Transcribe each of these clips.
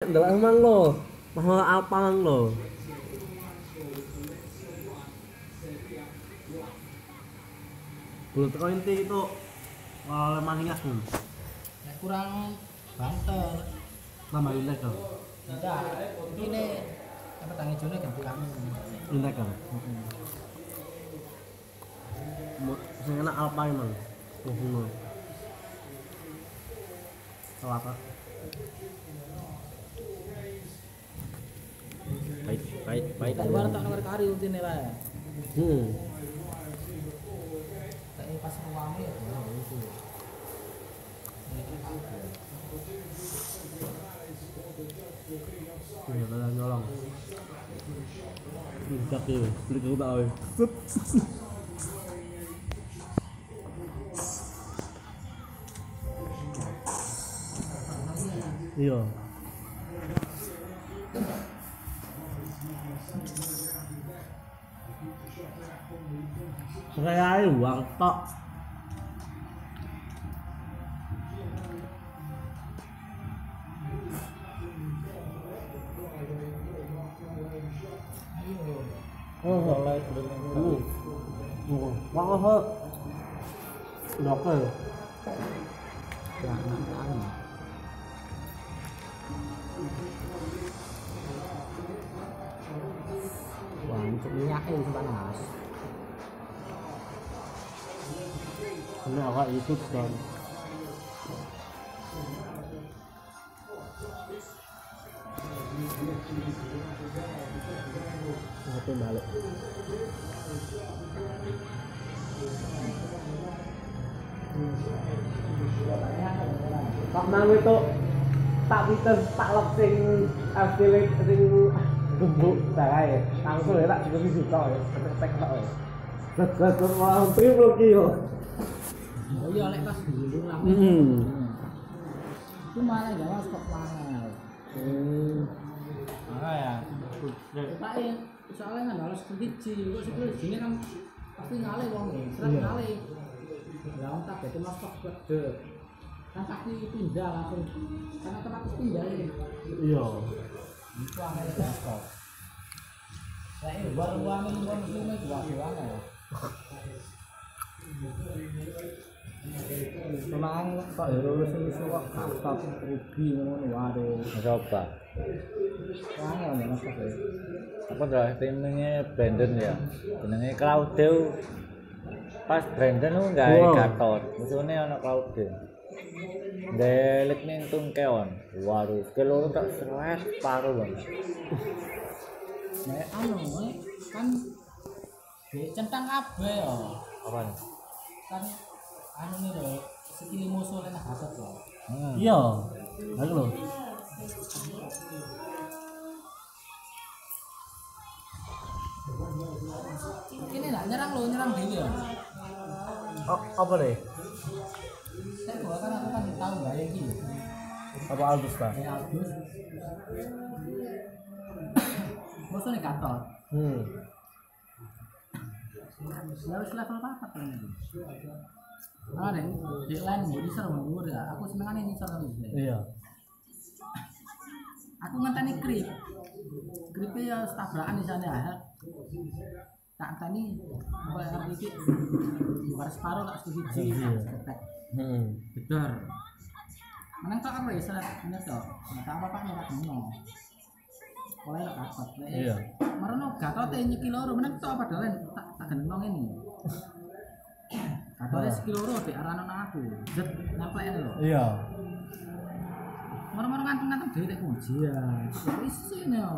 Ndelok emang lo, mahal apa mang lo? Bulu teko inti itu lemah lingas pun. Nek kurang banter. Tambah indek dong. Tidak. Ini apa tangi jone kan kamu. Indek kan. Sing enak apa emang? Ngono. Salah apa? Baik. Tak luar tak nomor kari utine wae. Tak pas ruangnya ya itu. Iya, ada nyolong. Tidak ya, beli kau tahu. Iya. Saya uang tok. Oleh belum. Wah, dokter. Ya, nang. Wah, untuk minyak itu panas. Ini agak itu kan. Nanti balik. Pak Mang itu tak pinter tak lep sing asli sing gembuk dae. Langsung ya tak juta ya. Tek tok ya. Set malah 30 kilo. Oh iya lek pas dulu lah. Itu malah enggak stok mahal. Ya. Pak ya, soalnya kan harus biji, kok sih ini kan pasti ngalih wong ya, sering ngalih. Lah tak itu mas stok gede. Kan pasti pindah langsung karena tempat pindah ini. Iya. Itu angel stok. Saya baru uangin konsumen juga ya. Memang kok lulus isu kok kapal rugi ngono waduh. Coba. Angel ya mas ya. Apa dah timnya Brandon ya? Jenenge Claudio. Pas Brandon lu gawe Gatot. Musuhnya ana Claudio. Delik ning tungkeon. Waduh, kelo tak seret paruh banget. Nek anu kan centang kabeh ya. Apaan? Kan anu nih lho, sekili musuh lek Gatot lho. Iya. Aku lho. Ini lah nyerang dhewe ya. Apa deh? Saya gua kan aku kan tahu gak ya iki. Apa Agus ta? Nek Agus. Musuhnya Gatot. Harus level 4 kan itu. Ada di lain body server dhuwur ya. Aku senengane ngisor iki. Iya. Aku ngenteni grip. Gripe ya tabrakan di sana ya. Tak ngenteni koyo arep iki. Bukan separuh tak sedikit. Gedor. Menang tak apa ya salah bener to. Enggak apa Pak nek ngono. Kowe lek dapat. Iya. Marono Gatot nyiki loro menang tok padahal tak gendong ngene. Gatot sekilo loro diarano nang aku. Zet nyaplek lho. Iya. Moro-moro nganteng-nganteng dhewe tek ujian. Isine yo.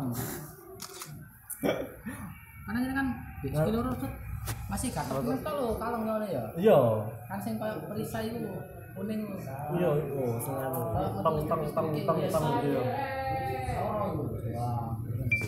Karena ini kan di sekilo loro masih Gatot tok lho kalong ngene ya. Iya. Kan sing koyo perisai iku kuning. Iya, seneng. Tong gitu. Wah.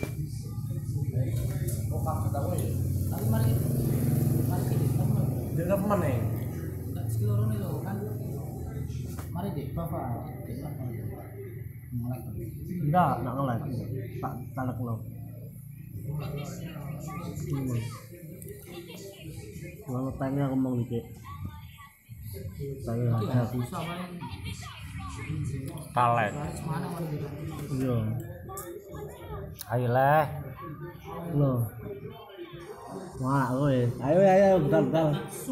Oh, Pak ketawa ya. Tapi mari kita temen. Dia temen nih. Enggak sekilo loro nih lho kan. Mari dek bapak. Ngelek. Enggak ngelek. Tak talek lo. Kalau tanya ngomong dikit. Saya Iya, bisa paling Talent. Harus mana mana gitu. Iya. Ayo lah. Loh. Wah, kowe. Ayo bentar.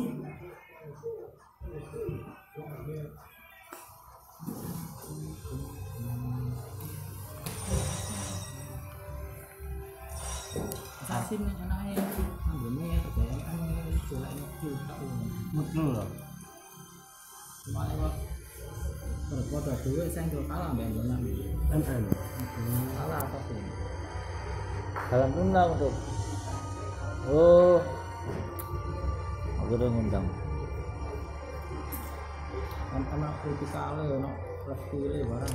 Sasim anaknya anggone kayak golek juga. Betul. Malah kok berfoto dhewe sing kalah mbek ngono. MM. Kalah apa sih? Dalam undang tuh. Oh. Aku udah ngundang. Anak kritikale ono plus pilih barang.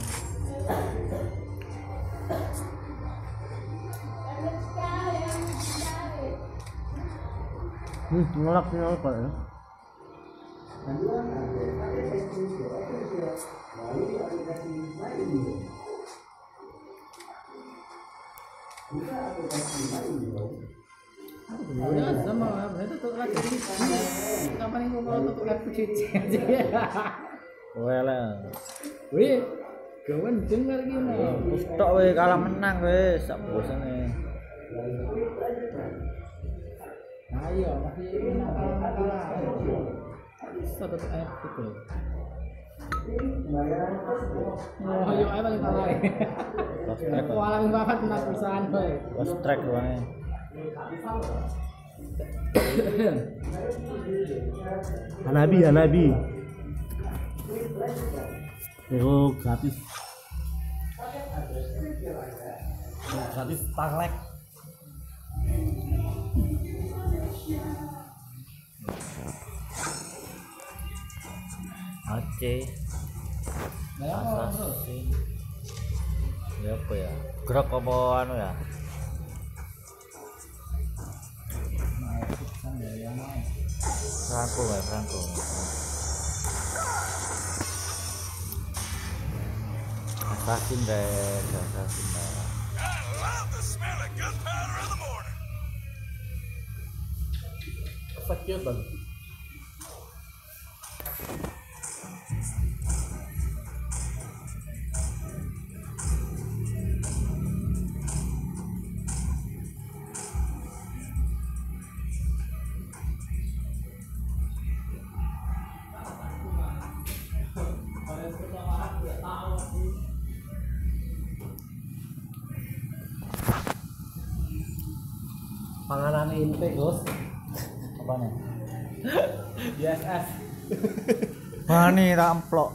Ngelak Pak ya. Ya sama berarti tuh lagi kapan ini mau tutup lab cuci aja. Well. Wih, kawan dengar gini. Tok we kalah menang we, sak bosane. Ayo, masih kalah. Satu air gitu. Oh, ayo ayo paling kalah. Lost track. Walang banget menang perusahaan we. Lost track wae. Hanabi. Itu gratis. Gratis Starlek. Oke. Assassin. Ya apa ya? Gerak apa anu ya? Franco. Assassin deh. I love the smell of gunpowder in the morning. Sakit bang. Panganan inte Gus. Apa nih? YSS. Mani ramplok.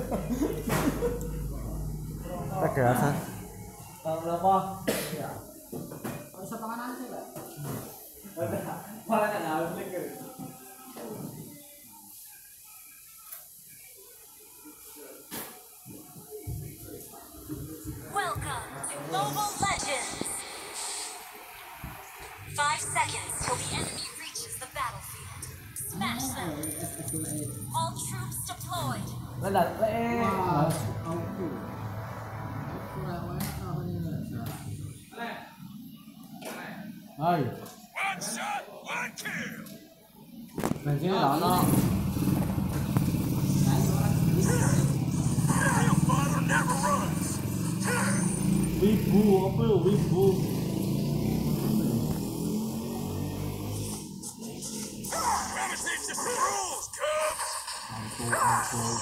Ada rasa. Tahun berapa? Bisa panganan sih, Pak. Malah kan harus mikir. Welcome to Mobile Legends! 5 seconds till the enemy reaches the battlefield. Smash them! All troops deployed! Ledak. Wah, aku. Kurang apa nih? Hai. One shot, one kill. Bensinnya tak ada. Real fighter never runs. Wibu apa ya wibu? Let me teach you some rules, cubs. Ampun.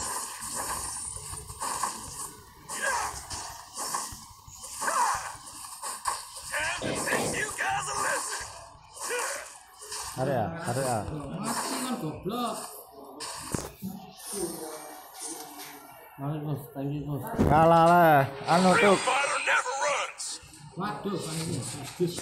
Time to teach you guys a lesson. Ada ya? Mati kan goblok. Mari Gus, thank you Gus. Kalah lah. Anu Real tuh. fighter never runs. Waduh, kan ini. Bagus.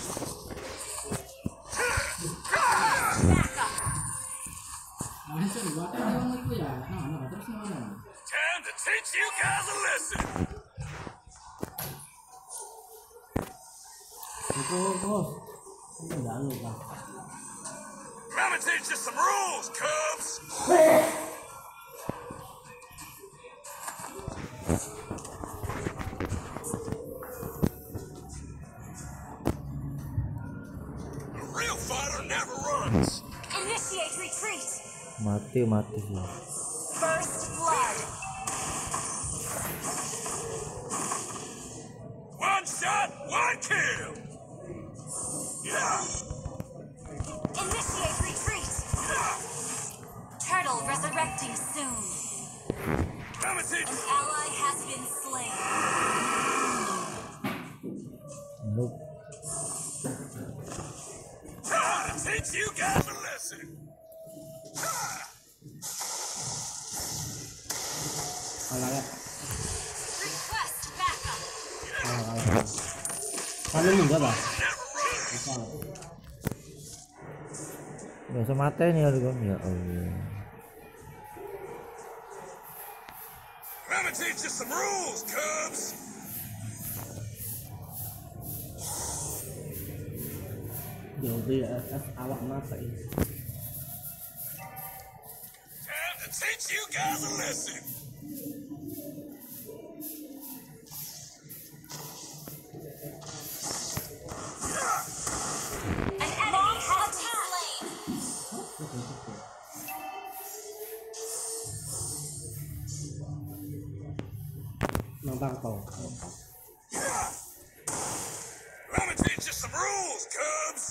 Masuk buat orang itu ya. Nah, terus mana? Time to teach you guys a lesson. Itu Gus. Ini enggak lu kan. Let me teach you some rules, cubs. A real fighter never runs. Initiate retreat! Mati sih. First blood! One shot, one kill. Yeah. Initiate retreat. Turtle resurrecting soon. Primitive. An ally has been slain. Nope. Time to teach you guys a lesson. Kalah ya. Request backup. Kalah. Kalah juga lah. Biasa mati nih harga ya Allah. Let me teach you some rules, Cubs. Jauh ya, awak mata ini. Time to teach you guys a lesson. An enemy has been slain. Nonton kau. Let me teach you some rules, Cubs.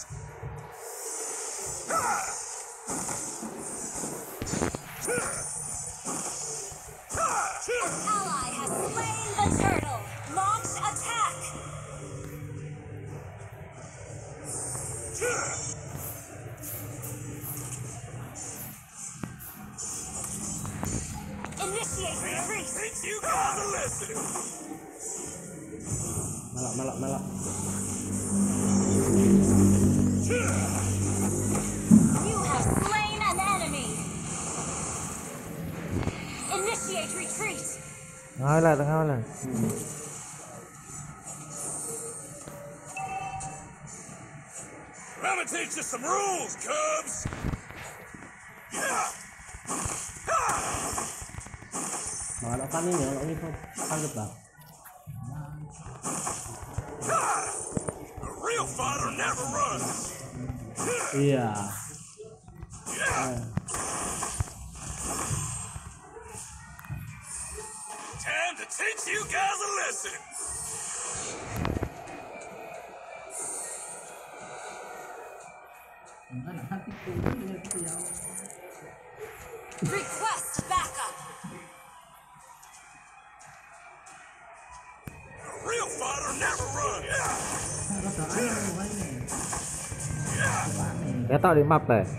An ally has slain the turtle. Launch attack. Initiate retreat. Teach you guys a lesson. Malak. You have slain an enemy. Initiate retreat. Tengah lah. Let me teach you some rules, Cubs. Malak kan ini, kalau ini tangkap lah. A real fighter never runs. Iya. Time to teach you guys a lesson. Request backup. A real fighter never runs. Ketok di map deh.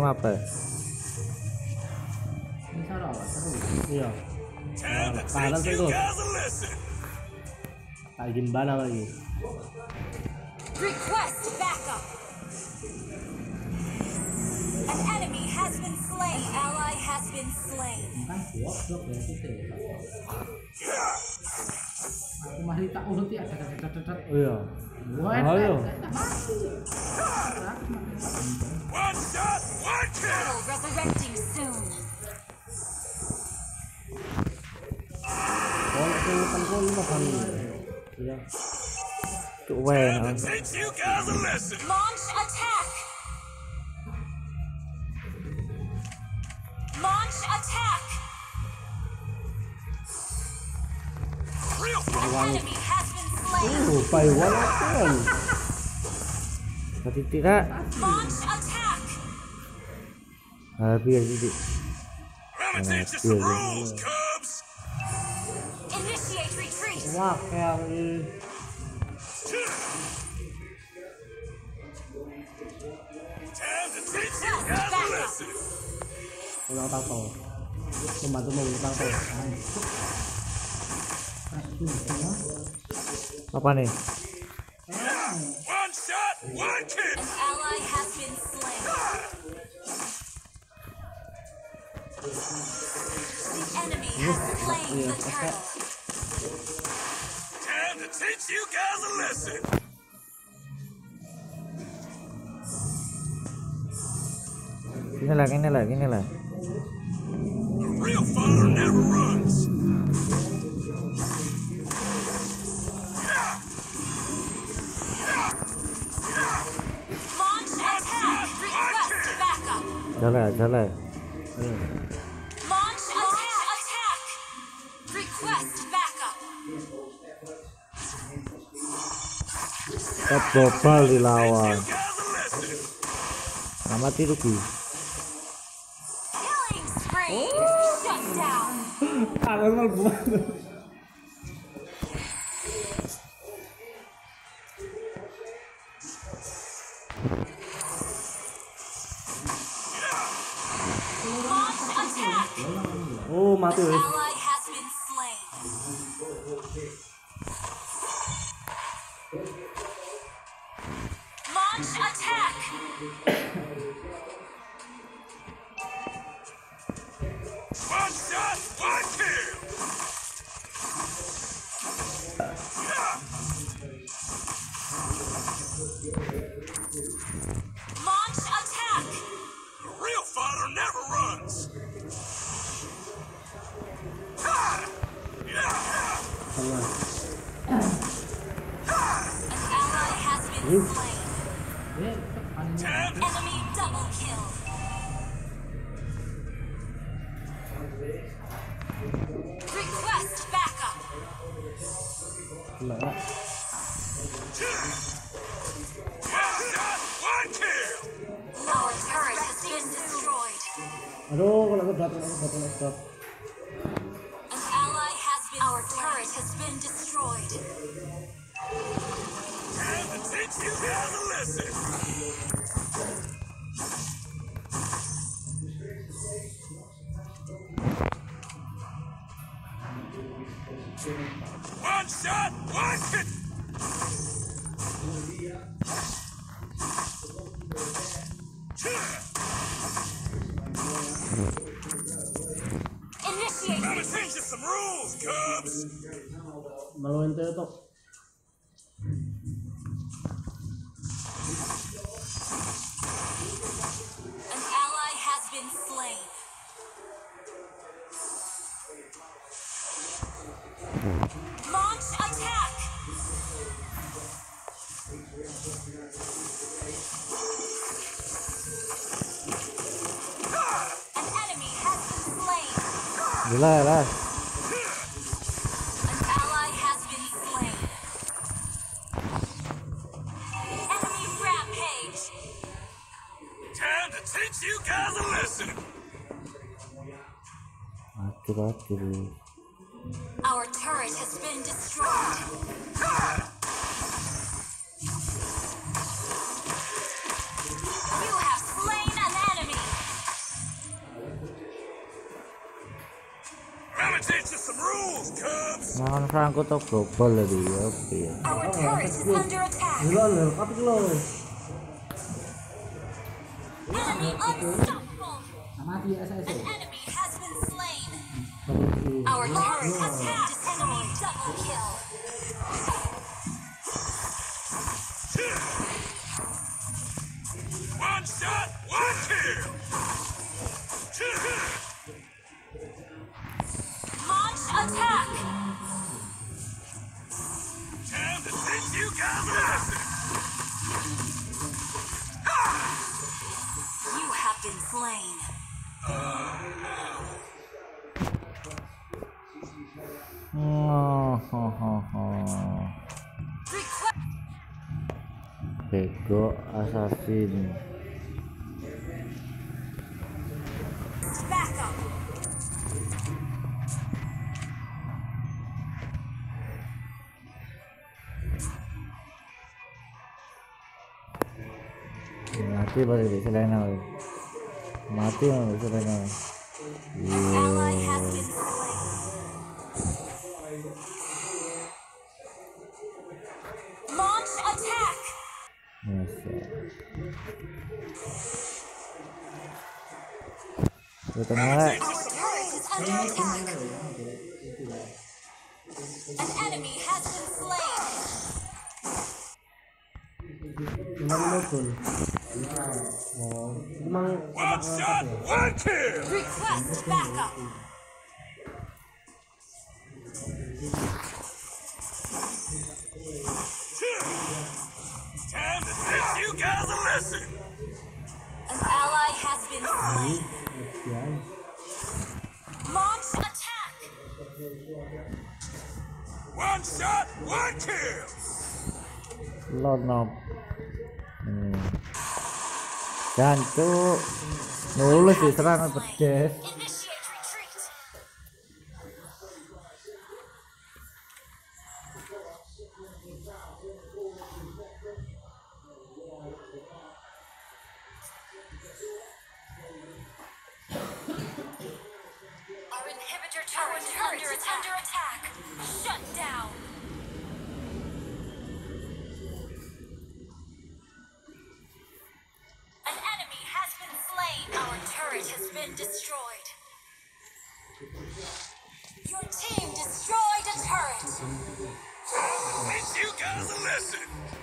Iya. Time to Parang teach you itu. guys a lesson. Tak gimana lagi. Request backup. An enemy has been slain. Ally has been slain. Kan blok ya situ. Aku masih tak uruti ada. Iya. Ayo. One shot, one kill. Turtle resurrecting soon. Kalau yang kan lima kali. Iya. Cuk wen. Time to teach you guys a lesson. Launch attack. Launch attack. Real An fighter. enemy has been slain. Taiwan kan. Tadi tidak. Launch attack. Biar jadi. Let me teach you some rules, Cubs. Initiate retreat. Wah, kayak ini. Time to teach you guys a lesson. Ulang tato. Membantu ulang tato. Apa nih? One shot, one kill. An ally has been slain. The enemy has slain the turtle. Time to teach you guys a lesson. Gini lah. A real fighter never runs. Launch attack. Request backup. Jalan. Launch attack. Request backup. Kebobol dilawan. You guys are listening. Mati rugi. Killing spree. Shut down. Tangan mlebu. Launch attack. Oh, mati wis. Ally has been slain. Launch attack. One shot, one kill. Launch attack. A real fighter never runs. Ha! Yeah. An ally has been slain. Time to Enemy double kill. Request backup. Lah. one shot, one kill. Our turret has been destroyed. Aduh, kalau berat. An ally has been Our turret has been destroyed. Time to teach you guys a lesson. One shot, one kill. Initiate. Gotta teach you some rules, Cubs. Malu ente itu. An ally has been slain. Launch attack. An enemy has been slain. Gila lah. An ally has been slain. Enemy rampage. Time to teach you guys a lesson. Aduh. Our turret has been destroyed. You have slain an enemy. Gotta teach you some rules, Cubs. Nahan Franco to global lagi ya. Oke. Our turret is under attack. Gila lho, tapi lho. Enemy unstoppable. Mati ya saya. An enemy has been slain. Our turret has been destroyed. Double kill. One shot, one kill. Launch attack. Time to teach you guys a lesson. You have been slain. Request Bego assassin. backup. Mati baru bisa lena. Mati baru bisa lena. An ally has been slain. Launch attack. Tengah. Our turret is under attack. An enemy has been slain. Oh, emang One shot, one kill. Request backup. Time to teach you guys a lesson. An ally has been slain. Launch attack. One shot, one kill. Lonop. Jancuk. Nulis diserang pedes. Initiate retreat. Our inhibitor turret is under attack. Shut down. An enemy has been slain. Our turret has been destroyed. Your team destroyed a turret. Teach you guys a lesson.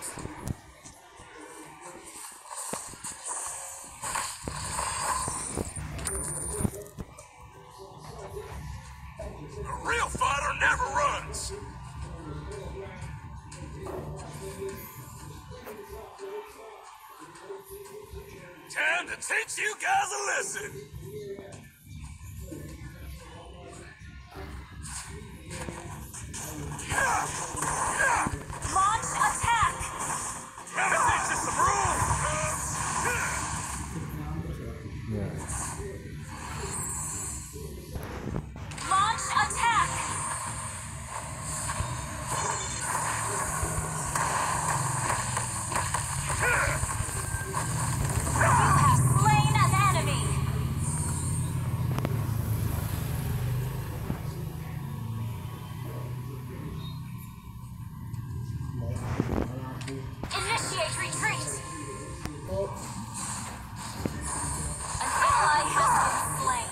A real fighter never runs. Time to teach you guys a lesson. Launch attack. Let me teach you some rules. Launch attack. You have slain an enemy. Initiate retreat. An ally has been slain.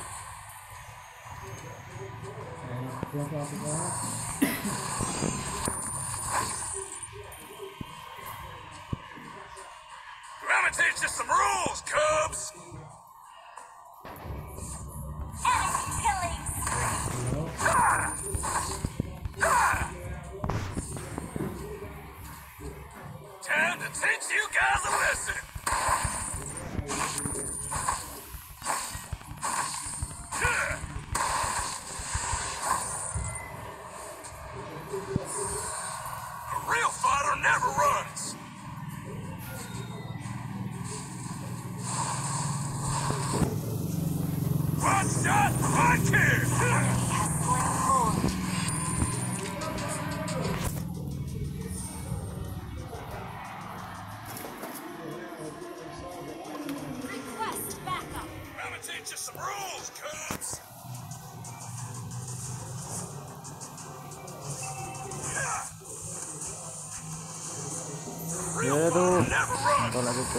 Let me teach you some rules, Cubs. Enemy killing spree. Time to teach you guys a lesson. A real fighter never runs. One shot, one kill. Enemy has slain Lord. Request backup. Let me teach you some rules, Cubs. Real Aduh. fighter never runs. Tolak gitu.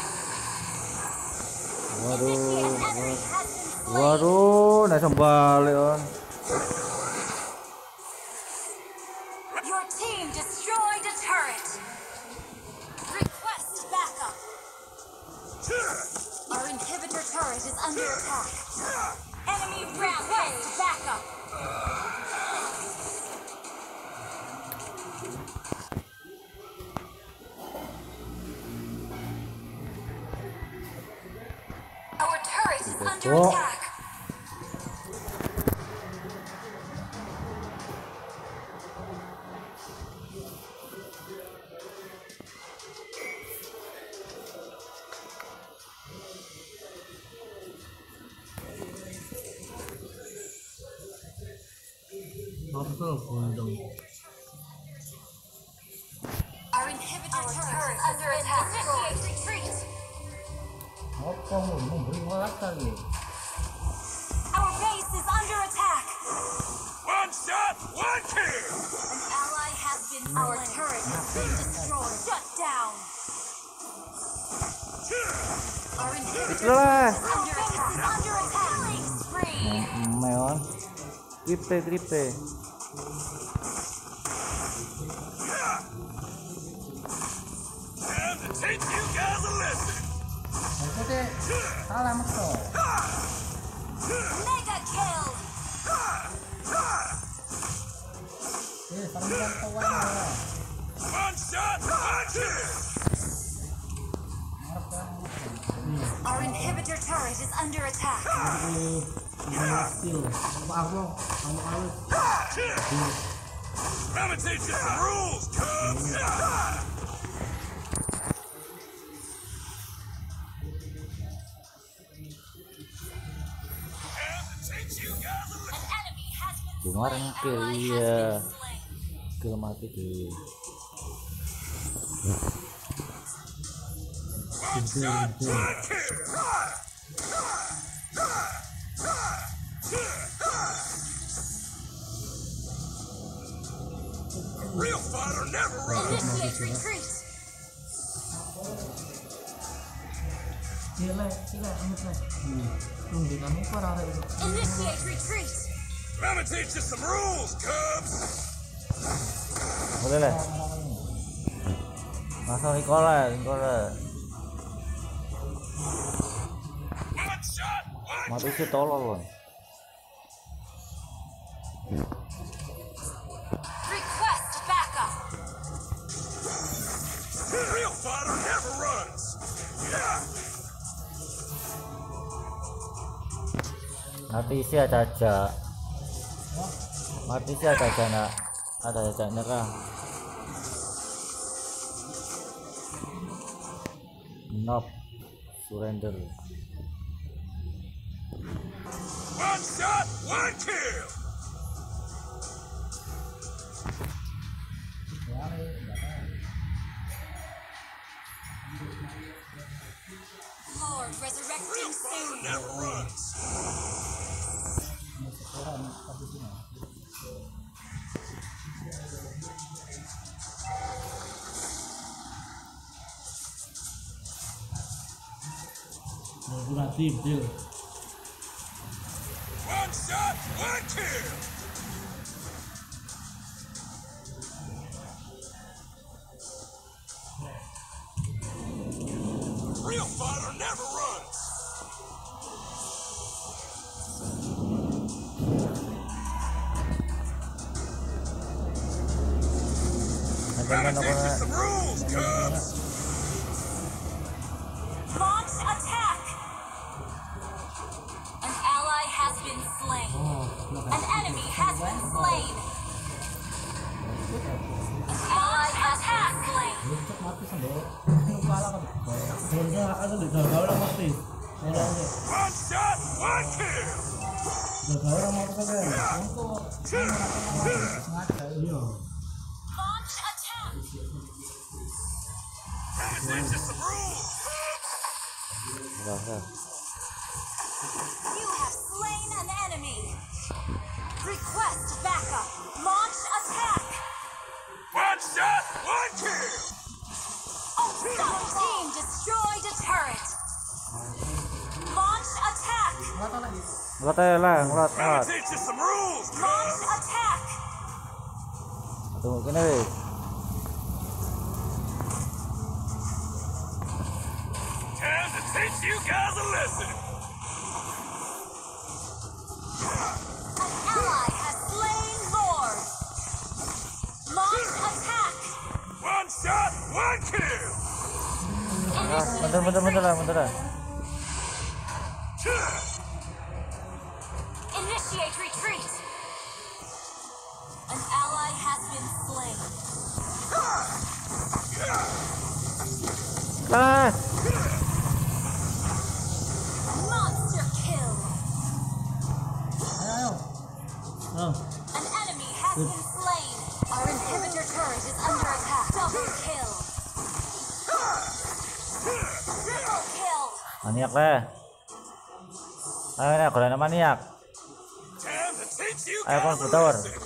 Initiate Waduh. enemy has been slain. Waduh, nah balik on. Your team destroyed a turret. Request backup. Our inhibitor turret is under attack. Enemy rampage backup. Our turret is under Oh. attack. Our inhibitor turret is under attack. Initiate retreat. Apa mau beri walas lagi? Our base is under attack. One shot, one kill. An ally has been slain. Our turret has been destroyed. Shut down. Our inhibitor Itulah. is under attack. Under attack. Killing spree. Meon. Tripe. Time to teach you guys a lesson. Maksudnya salah makso. Mega kill. Parang tawa na. One shot, one kill. Our inhibitor turret is under attack. Skill. Apa kamu Let me teach you some rules, Cubs. Kemarin kill iya. Kill mati di. Real fighter never runs. Initiate retreat. Sila, ano pa? Tunggu kami para rin. Initiate retreat. Let me teach you some rules, Cubs. Boleh lah. Masuk Nicola. One shot, one Mati sih tolol loh. Request backup. real fighter never runs. Yeah. Mati sih ada aja. Mati sih ada aja nak. Ada aja nyerah. Nope. Surrender. One shot, one kill. Lord resurrecting Real fighter soon. never runs. One shot, one kill. Real fighter never runs. Gotta teach you some rules, Cubs. Launch attack. An ally has been slain. An enemy has been slain. An ally has been slain. One shot, one kill. Launch attack. Gotta teach you some rules. You have slain an enemy. Request backup. Launch attack. One shot, one kill. Your team destroyed a turret. Launch attack. Ngelot aja lah, ngelot. Gotta teach you some rules, Launch Cubs. attack. Tunggu gini weh. Time to teach you guys a lesson. An ally has slain Lord. Launch attack. One shot, one kill. Bentar lah. Initiate retreat. An ally has been slain. Ah, Monster kill. An enemy has been slain. Our inhibitor turret is under attack. Double kill. Triple kill. maniak lah. Ayo nih, golongan maniak. Time to teach you Ayo guys a komputer. lesson.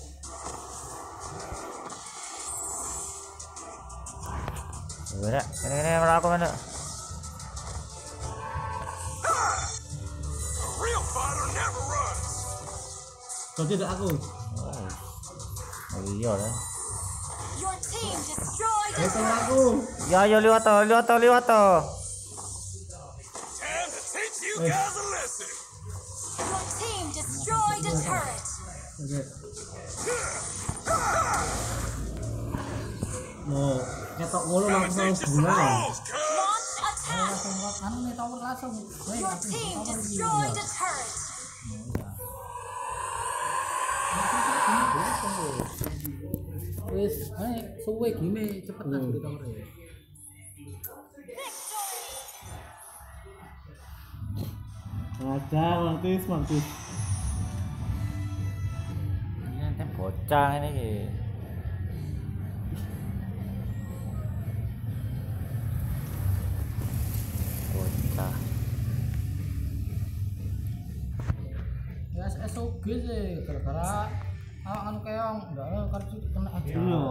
Ini aku mana? A real fighter never runs. Oh iya lah. Your team destroyed a turret. Ya liwat to. Time to teach you guys a lesson. Your team destroyed a turret. Gotta teach you some rules, Cubs. Launch attack. Your team destroyed a turret. Wis, suwe gini cepet lah di tower ya. Victory. Mantis. bocah ngene iki. Bocah. Ya SOG sih gara-gara anu kayak ndak kartu kena aja. Iya.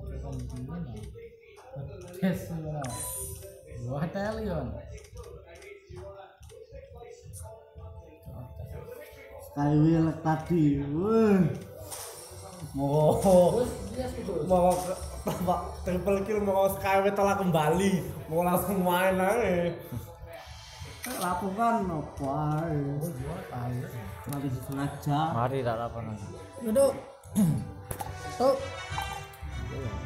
Yes, ngono. Wah, telion. Skywheel tadi. Wah. Mau triple kill mau Skywheel telah kembali. Mau langsung main aja. Lakukan apa? Mari sengaja. Mari tak lapan. Duduk. Tuh.